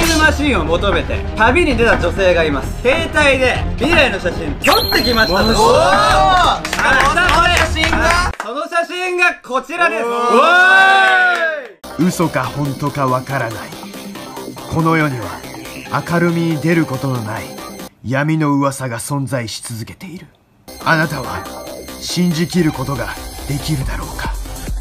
ムマシンを求めて旅に出た女性がいます。携帯で未来の写真撮ってきましたと。その写真がこちらです。 嘘か本当かわからない。この世には明るみに出ることのない闇の噂が存在し続けている。あなたは信じきることができるだろうか。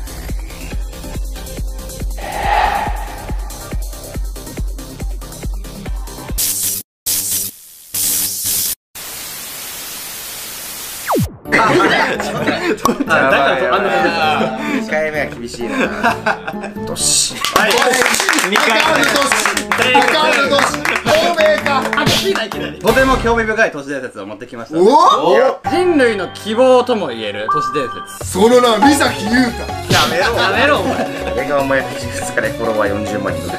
だからあんな感じ。2回目は厳しいな。どし。はい。2回目。 とても興味深い都市伝説を持ってきました。人類の希望とも言える都市伝説。 その名三崎優太。 やめろお前。 俺がお前2日でフォロワー40万人。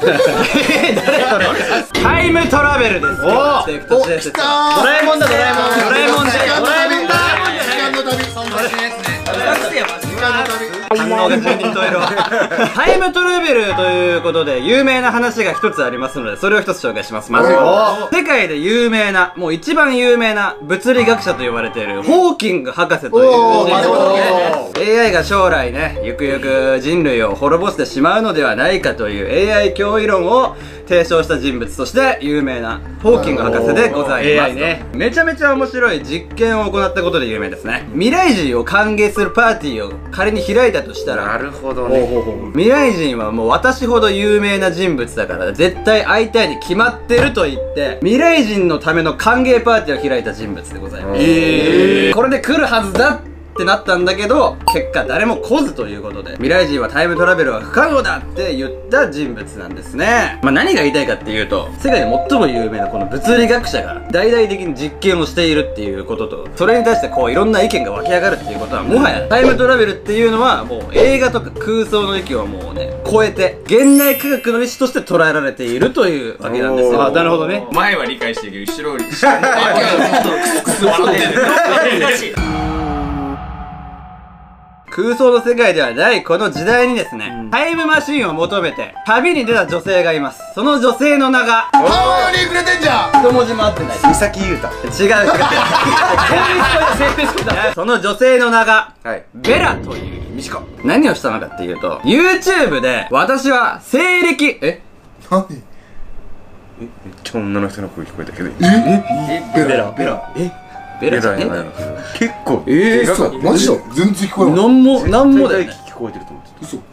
タイムトラベルです。都市伝説。ドラえもんだ。ドラえもんだ。 時間の旅。 反応が順に問えるわ。タイムトラベルということで有名な話が一つありますので、それを一つ紹介します。まず世界で有名な、もう一番有名な物理学者と呼ばれているホーキング博士という AI が将来ね、ゆくゆく人類を滅ぼしてしまうのではないかという AI 脅威論を提唱した人物として有名なホーキング博士でございます。めちゃめちゃ面白い実験を行ったことで有名ですね。未来人を歓迎するパーティーを仮に開いたとしたら、 なるほどね。 未来人はもう私ほど有名な人物だから絶対会いたいに決まってると言って未来人のための歓迎パーティーを開いた人物でございます。これで来るはずだってなったんだけど、結果誰も来ずということで、未来人はタイムトラベルは不可能だって言った人物なんですね。まあ何が言いたいかっていうと、世界で最も有名なこの物理学者が大々的に実験をしているっていうことと、それに対してこういろんな意見が湧き上がるっていうことは、もはやタイムトラベルっていうのはもう映画とか空想の域をもうね、超えて現代科学の意思として捉えられているというわけなんですよ。 あ、なるほどね。前は理解してるけど、後ろにクスクス笑ってる。 空想の世界ではないこの時代にですね、タイムマシンを求めて旅に出た女性がいます。その女性の名がハワイにくれてんじゃん。 一文字も合ってない。 三崎優太。 違う。その女性の名がベラという短。 何をしたのかっていうと、 YouTube で私は西暦何？ めっちゃ女の人の声聞こえたけど。 ベラ。 ベラじゃねえだよ。結構そうマジだ。全然聞こえない。 なんもだよね。 聞こえてると思ってた。 嘘。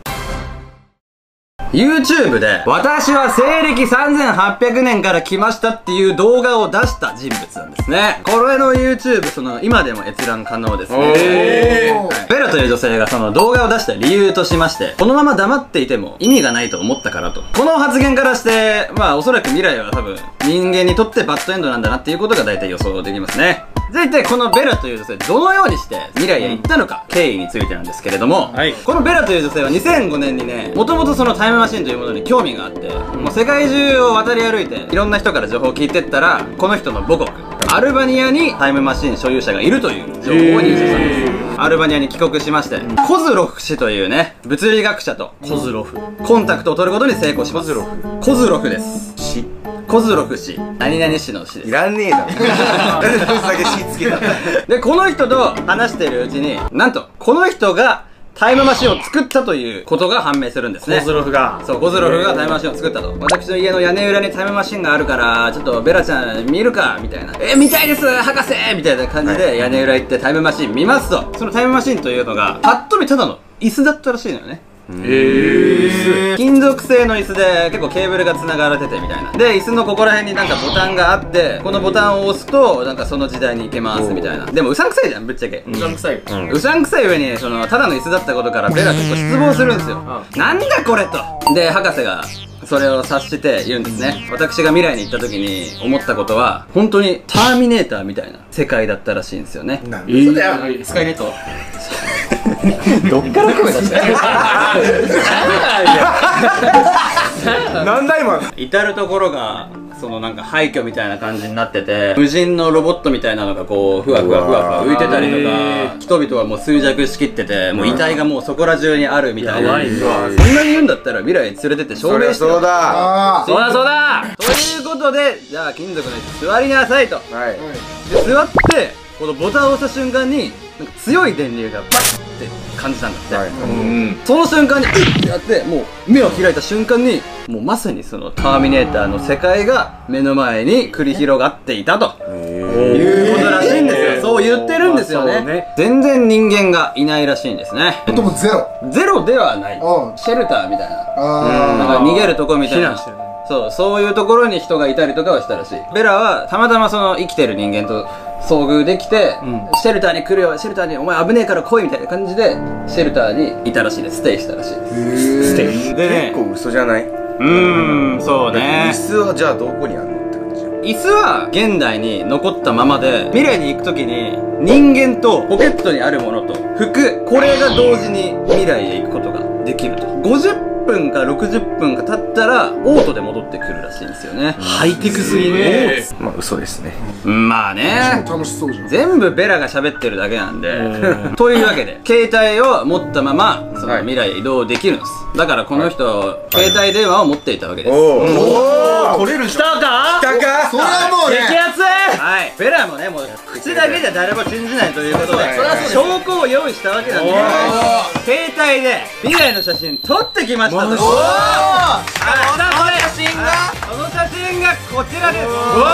YouTube で私は西暦3800年から来ましたっていう動画を出した人物なんですね。これの YouTube 今でも閲覧可能ですね。ベラという女性がその動画を出した理由としまして、このまま黙っていても意味がないと思ったからと。この発言からして、まあおそらく未来は多分人間にとってバッドエンドなんだなっていうことが大体予想できますね。一体このベラという女性どのようにして未来へ行ったのか、経緯についてなんですけれども、このベラという女性は2005年にね、もともとそのタイムマシンというものに興味があって、もう世界中を渡り歩いていろんな人から情報を聞いてったら、この人の母国アルバニアにタイムマシン所有者がいるという情報を入手したんです。アルバニアに帰国しまして、コズロフ氏というね、物理学者とコンタクトを取ることに成功します。コズロフです。コズロフ氏、何々氏の氏です。 いらねえだろ。なんでそいつだけ氏つけたの。 で、この人と話しているうちに、なんとこの人がタイムマシンを作ったということが判明するんですね。 コズロフがタイムマシンを作ったと。私の家の屋根裏にタイムマシンがあるからちょっとベラちゃん見るかみたいな。見たいです博士みたいな感じで屋根裏行ってタイムマシン見ますと、そのタイムマシンというのがパッと見ただの椅子だったらしいのよね。金属製の椅子で結構ケーブルが繋がれててみたいな。で、椅子のここら辺になんかボタンがあって、このボタンを押すとなんかその時代に行けますみたいな。でもうさんくさいじゃん、ぶっちゃけ。 うさんくさい。 うさんくさい上にただの椅子だったことからベラ結構失望するんですよ。なんだこれと。で、博士がそれを察して言うんですね。私が未来に行った時に思ったことは、本当にターミネーターみたいな世界だったらしいんですよね。 なんでそれや。 スカイネット。 どっから声出したなんだ今。 至る所がそのなんか廃墟みたいな感じになってて、無人のロボットみたいなのがこうふわふわふわふわ浮いてたりとか、人々はもう衰弱しきってて、もう遺体がもうそこら中にあるみたいな。そんなに言うんだったら未来に連れてって証明してよ。 そうだ。 そうだそうだ。ということで、じゃあ金属の人座りなさいと。 はい。 で座ってこのボタンを押した瞬間になんか強い電流がバッって感じたんだって、はい、その瞬間にってやって、もう目を開いた瞬間にもうまさにそのターミネーターの世界が目の前に繰り広がっていたということらしいんですよ。そう言ってるんですよね。全然人間がいないらしいんですね。 でもゼロ。 ゼロではない。シェルターみたいな、なんか逃げるとこみたいな、そういうところに人がいたりとかはしたらしい。ベラはたまたまその生きてる人間と遭遇できて、シェルターに来るよ、シェルターにお前危ねえから来いみたいな感じでシェルターにいたらしいです。ステイしたらしいです。 ステイでね、結構嘘じゃない？ そうね。 椅子はじゃあどこにあるのって感じ。 椅子は現代に残ったままで、未来に行くときに人間とポケットにあるものと服、これが同時に未来へ行くことができると。50分か60分か経ったらオートで戻ってくるらしいんですよね。ハイテクすぎね。 まあ嘘ですね。 まあね、 楽しそうじゃん。 全部ベラが喋ってるだけなんでというわけで携帯を持ったままその未来へ移動できるんです。だからこの人、携帯電話を持っていたわけです。 取れるじゃん。 来たか来たか。 それはもうね、 激アツ。はい、ベラもね、もう口だけじゃ誰も信じないということで証拠を用意したわけなんで、携帯で未来の写真撮ってきましたと。その写真がこちらです。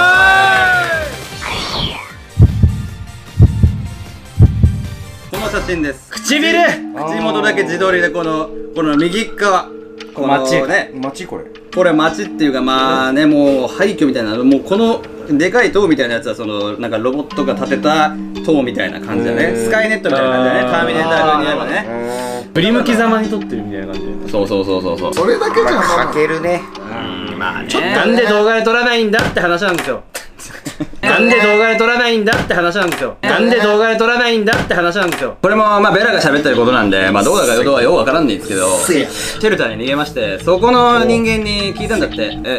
この写真です。唇、口元だけ自撮りでこの右側、このね、 街これ。 これ街っていうか、まあね、もう廃墟みたいな、もうこのでかい塔みたいなやつはそのなんかロボットが建てた塔みたいな感じだね。スカイネットみたいな感じだね。ターミネーター風にやればね、 振り向きざまに撮ってるみたいな感じで。 そうそうそうそうそう。 それだけじゃかけるね。 まあね、 なんで動画で撮らないんだって話なんですよ。なんで動画で撮らないんだって話なんですよ。なんで動画で撮らないんだって話なんですよ。 これもまあベラが喋ってることなんで、まあどうだかどうはようわからんねんですけど、シェルターに逃げまして、そこの人間に聞いたんだって、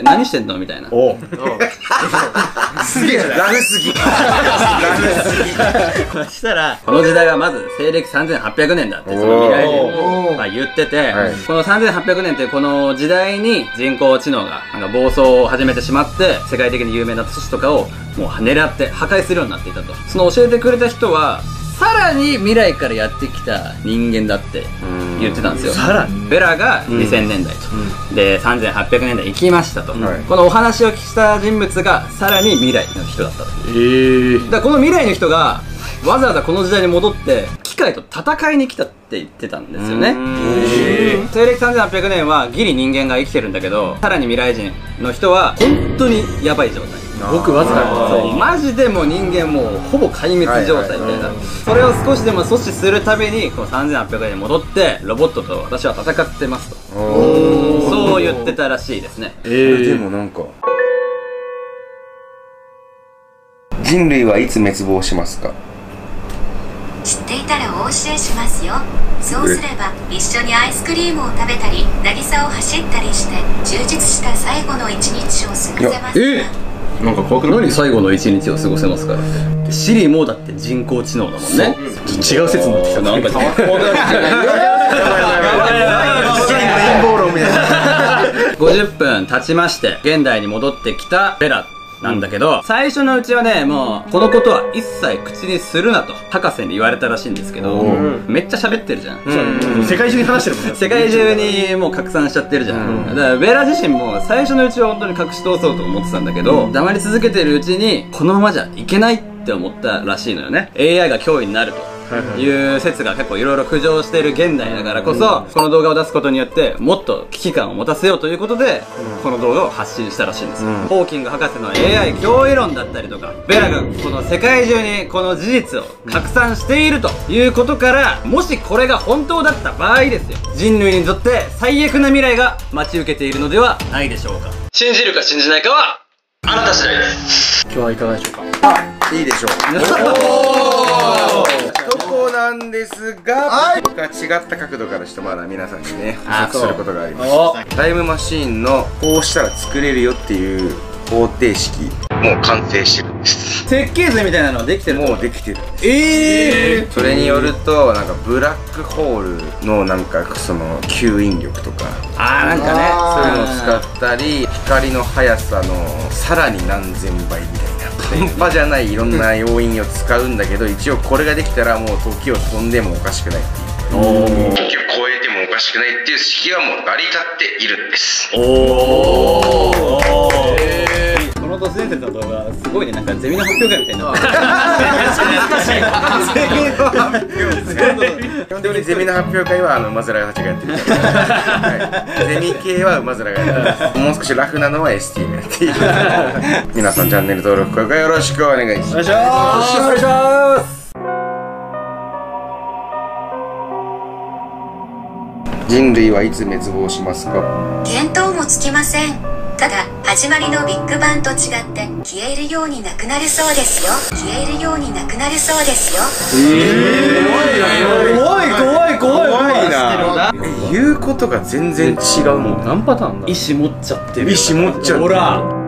何してんのみたいな。 すげえラフすぎ。 そしたら、この時代はまず西暦3800年だってその未来人が言ってて、この3800年っていうこの時代に人工知能がなんか暴走を始めてしまって、世界的に有名な都市とかをもう狙って破壊するようになっていたと。その教えてくれた人はさらに未来からやってきた人間だって言ってたんですよ。さらにベラが2000年代と、で3800年代行きましたと、このお話をした人物がさらに未来の人だったと。だからこの未来の人がわざわざこの時代に戻って機械と戦いに来たって言ってたんですよね。西暦3800年はギリ人間が生きてるんだけど、さらに未来人の人は本当にヤバい状態、ごくわずかに、マジでもう人間もうほぼ壊滅状態みたいな。それを少しでも阻止するためにこの3800年に戻ってロボットと私は戦ってますと、そう言ってたらしいですね。 でもなんか人類はいつ滅亡しますか？ 知っていたらお教えしますよ。そうすれば一緒にアイスクリームを食べたり渚を走ったりして充実した最後の一日を過ごせます。 なんか怖くない？何最後の一日を過ごせますからって。シリもだって人工知能だもんね。違う説になってきた。なんか50分経ちまして現代に戻ってきたベラなんだけど、最初のうちはね、もうこのことは一切口にするなと博士に言われたらしいんですけど、めっちゃ喋ってるじゃん。 世界中に話してるもんね。 世界中にもう拡散しちゃってるじゃん。だからベラ自身も最初のうちは本当に隠し通そうと思ってたんだけど、黙り続けてるうちにこのままじゃいけないって思ったらしいのよね。 AI が脅威になるという説が結構いろいろ浮上している現代だからこそ、この動画を出すことによってもっと危機感を持たせようということでこの動画を発信したらしいんですよ。ホーキング博士の AI 脅威論だったりとか、ベラがこの世界中にこの事実を拡散しているということから、もしこれが本当だった場合ですよ、人類にとって最悪な未来が待ち受けているのではないでしょうか。信じるか信じないかはあなた次第です。 今日はいかがでしょうか。 いいでしょう。 とこなんですが、僕は違った角度からしてまだ皆さんにね補足することがあります。タイムマシーンのこうしたら作れるよっていう方程式もう完成してるんです。 設計図みたいなのはできてる？ もうできてるんです。それによるとなんかブラックホールのなんかその吸引力とかなんかね、 そういうのを使ったり、光の速さのさらに何千倍みたいな半端じゃないいろんな要因を使うんだけど、一応これができたらもう時を飛んでもおかしくないっていう、時を超えてもおかしくないっていう式はもう成り立っているんです。 この都市伝説の動画すごいね、なんかゼミの発表会みたいになって基本的にゼミの発表会は馬面がたちがやってるゼミ系は馬面がやってる。もう少しラフなのは ST がやっている皆さんチャンネル登録高評価よろしくお願いします。 お願いします。 人類はいつ滅亡しますか？ 見当もつきません。ただ始まりのビッグバンと違って消えるようになくなるそうですよ。消えるようになくなるそうですよ。 怖いな。言うことが全然違うもん。 何パターンだ。意思持っちゃってる。 意思持っちゃう。 ほら。